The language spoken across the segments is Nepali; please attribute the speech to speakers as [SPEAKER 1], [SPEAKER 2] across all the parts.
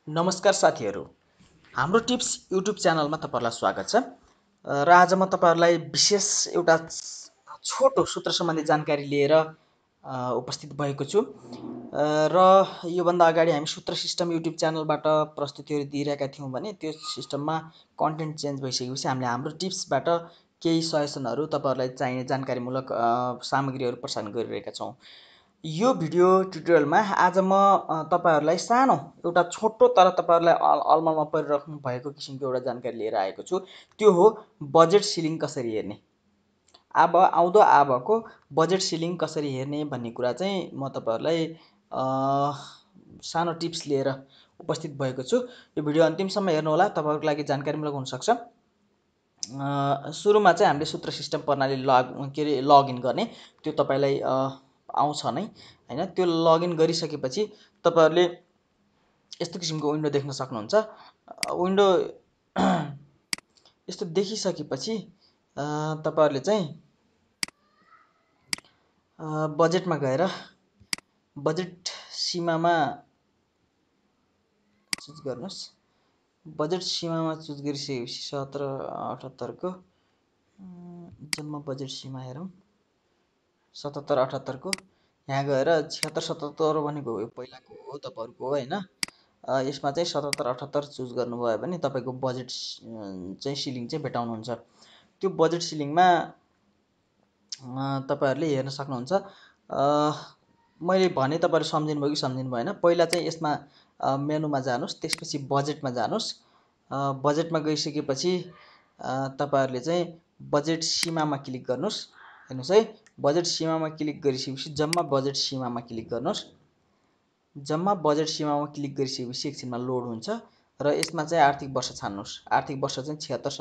[SPEAKER 1] नमस्कार साथीहरू, हाम्रो टिप्स युट्युब च्यानलमा तपाईँहरूलाई स्वागत छ। र आज म तपाईँहरूलाई विशेष एउटा छोटो सूत्र सम्बन्धी जानकारी लिएर उपस्थित भएको छु। र योभन्दा अगाडि हामी सूत्र सिस्टम युट्युब च्यानलबाट प्रस्तुतिहरू दिइरहेका थियौँ भने त्यो सिस्टममा कन्टेन्ट चेन्ज भइसकेपछि हामीले हाम्रो टिप्सबाट केही सजेसनहरू तपाईँहरूलाई चाहिने जानकारीमूलक सामग्रीहरू प्रसारण गरिरहेका छौँ। यो भिडियो ट्युटोरियलमा आज म तपाईँहरूलाई सानो एउटा छोटो तर तपाईँहरूलाई अलमलमा परिराख्नु भएको किसिमको एउटा जानकारी लिएर आएको छु। त्यो हो बजेट सिलिङ कसरी हेर्ने। आबको बजेट सिलिङ कसरी हेर्ने भन्ने कुरा चाहिँ म तपाईँहरूलाई सानो टिप्स लिएर उपस्थित भएको छु। यो भिडियो अन्तिमसम्म हेर्नुहोला, तपाईँहरूको लागि जानकारीमूलक हुनसक्छ। सुरुमा चाहिँ हामीले सूत्र सिस्टम प्रणाली लगइन गर्ने, त्यो तपाईँलाई आउँछ नै हैन। त्यो लगइन गरिसकेपछि तपाईहरुले यस्तो किसिमको विन्डो देख्न सक्नुहुन्छ। विन्डो यस्तो देखिसकेपछि तपाईहरुले चाहिँ बजेटमा गएर बजेट सीमामा चुज गर्नुस्। बजेट सीमामा चुज गरिसकेपछि 7778 को जम्मा बजेट सीमा हेरौँ। 7778 को यहाँ गएर 7677 भनेको पहिलाको हो तपाईहरुको हैन। यसमा चाहिँ 7778 चुज गर्नुभयो भने तपाईको बजेट चाहिँ सिलिङ चाहिँ भेटाउनुहुन्छ। त्यो बजेट सिलिङमा तपाईहरुले हेर्न सक्नुहुन्छ। मैले भने तपाईहरु सम्झिनुभयो कि सम्झिनु भएन। पहिला चाहिँ यसमा मेनुमा जानुस्, त्यसपछि बजेटमा जानुस्। बजेटमा गइसकेपछि तपाईहरुले चाहिँ बजेट सीमामा क्लिक गर्नुस्। हेर्नुस् है, बजेट सीमामा क्लिक गरिसकेपछि जम्मा बजेट सीमामा क्लिक गर्नुस्। जम्मा बजेट सीमामा क्लिक गरिसकेपछि एकछिनमा लोड हुन्छ र यसमा चाहिँ आर्थिक वर्ष छान्नुस्। आर्थिक वर्ष चाहिँ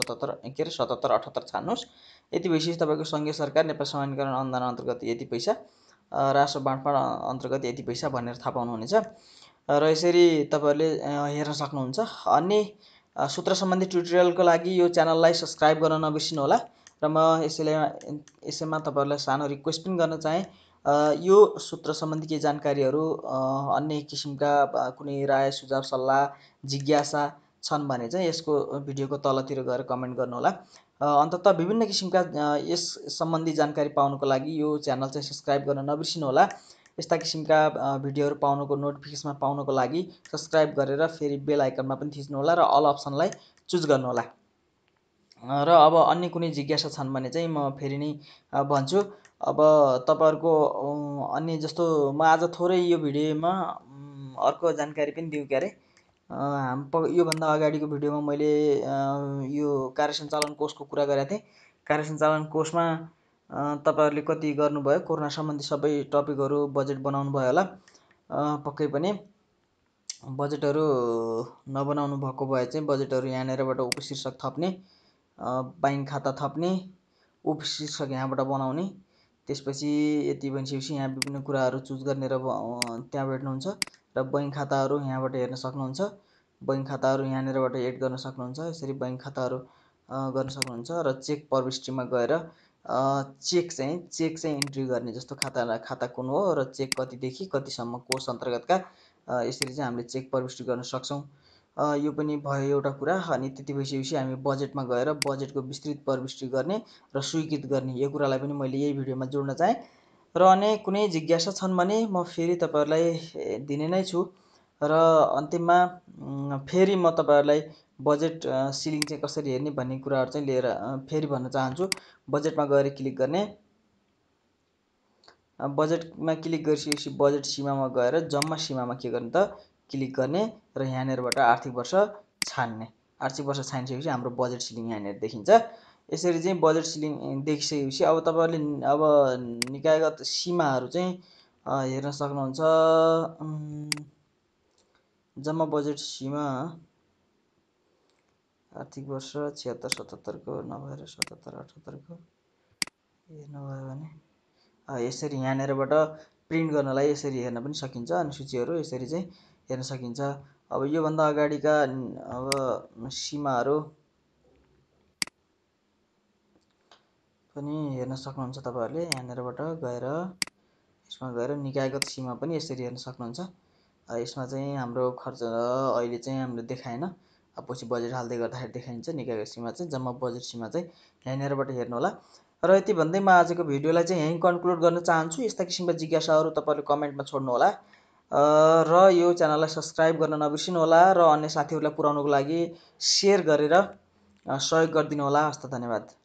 [SPEAKER 1] 77 78 छान्नुस्। यति भइसकेपछि तपाईको संघीय सरकार नेपाल समानीकरण अनुदान अन्तर्गत यति पैसा, राष्ट्र बाँडफाँड अन्तर्गत यति पैसा भनेर थाहा पाउनुहुनेछ। र यसरी तपाईहरुले हेर्न सक्नुहुन्छ। अन्य सूत्र सम्बन्धी ट्युटोरियलको लागि यो च्यानललाई सब्स्क्राइब गर्न नबिर्सिनु होला। र म यसैमा तपाईहरुलाई सानो रिक्वेस्ट पनि गर्न चाहे, यो सूत्र सम्बन्धी केही जानकारीहरू अन्य किसिमका कुनै राय सुझाव सल्लाह जिज्ञासा छन् भने चाहिँ यसको भिडियोको तलतिर गएर कमेन्ट गर्नु होला। अन्ततः विभिन्न किसिमका यस सम्बन्धी जानकारी पाउनको लागि यो च्यानल चाहिँ सब्स्क्राइब गर्न नबिर्सिनु होला। यस्ता किसिमका भिडियोहरू पाउनको नोटिफिकेसन पाउनको लागि सब्स्क्राइब गरेर फेरि बेल आइकनमा पनि थिच्नु होला र अल अप्सनलाई चुज गर्नु होला। र अब अन्य कुनै जिज्ञासा छन् भने चाहिँ म फेरि नै भन्छु। अब तपाईहरुको अन्य जस्तो म आज थोरै यो भिडियोमा अर्को जानकारी पनि दिउँ क्यारे। योभन्दा अगाडिको भिडियोमा मैले यो कार्य सञ्चालन कोषको कुरा गरेको थिएँ। कार्य सञ्चालन कोषमा तपाईहरुले कति गर्नुभयो, कोरोना सम्बन्धी सबै टपिकहरू बजेट बनाउनु भयो होला। पक्कै पनि बजेटहरू नबनाउनु भएको भए चाहिँ बजेटहरू यहाँनिरबाट उपशीर्षक थप्ने, बैंक खाता थप्ने, उपशीर्षक यहाँबाट बनाउने, त्यसपछि यति भनिसकेपछि यहाँ विभिन्न कुराहरू चुज गर्ने र त्यहाँ भेट्नुहुन्छ। र बैंक खाताहरू यहाँबाट हेर्न सक्नुहुन्छ। बैंक खाताहरू यहाँनिरबाट एड गर्न सक्नुहुन्छ। यसरी बैंक खाताहरू गर्न सक्नुहुन्छ। र चेक प्रविष्टिमा गएर चेक चाहिँ इन्ट्री गर्ने, जस्तो खाता कुन हो र चेक कतिदेखि कतिसम्म कोष अन्तर्गतका, यसरी चाहिँ हामीले चेक प्रविष्टि गर्न सक्छौँ। यो पनि भयो एउटा कुरा। अनि त्यति भइसकेपछि हामी बजेटमा गएर बजेटको विस्तृत प्रविष्टि गर्ने र स्वीकृत गर्ने, यो कुरालाई पनि मैले यही भिडियोमा जोड्न चाहेँ। र अन्य कुनै जिज्ञासा छन् भने म फेरि तपाईहरुलाई दिने नै छु। र अन्तिममा फेरि म तपाईहरुलाई बजेट सिलिङ चाहिँ कसरी हेर्ने भन्ने कुराहरू चाहिँ लिएर फेरि भन्न चाहन्छु। बजेटमा गएर क्लिक गर्ने, बजेटमा क्लिक गरिसकेपछि बजेट सीमामा गएर जम्मा सीमामा के गर्ने त क्लिक गर्ने र यहाँनिरबाट आर्थिक वर्ष छान्ने। आर्थिक वर्ष छानिसकेपछि हाम्रो बजेट सिलिङ यहाँनिर देखिन्छ। यसरी चाहिँ बजेट सिलिङ देखिसकेपछि अब तपाईहरुले अब निकायगत सीमाहरू चाहिँ हेर्न सक्नुहुन्छ। जम्मा बजेट सीमा आर्थिक वर्ष 76 77 को नभएर 77 78 को हेर्नुभयो भने यसरी यहाँनिरबाट प्रिन्ट गर्नलाई यसरी हेर्न पनि सकिन्छ। अनि सूचीहरू यसरी चाहिँ हेर्न सकिन्छ। अब योभन्दा अगाडिका अब सीमाहरू पनि हेर्न सक्नुहुन्छ तपाईहरुले। यहाँनिरबाट गएर यसमा गएर निकायगत सीमा पनि यसरी हेर्न सक्नुहुन्छ। यसमा चाहिँ हाम्रो खर्च अहिले चाहिँ हामीले देखाएन, पछि बजेट हाल्दै गर्दाखेरि देखाइन्छ। निकायको सीमा चाहिँ जम्मा बजेट सीमा चाहिँ यहाँनिरबाट हेर्नु होला। र यति भन्दै म आजको भिडियोलाई चाहिँ यहीँ कन्क्लुड गर्न चाहन्छु। यस्ता किसिमका जिज्ञासाहरू तपाईँहरूले कमेन्टमा छोड्नु होला र यो च्यानललाई सब्सक्राइब गर्न नबिर्सिनु होला र अन्य साथीहरूलाई पुर्याउनुको लागि सेयर गरेर सहयोग गरिदिनु होला। हस्त धन्यवाद।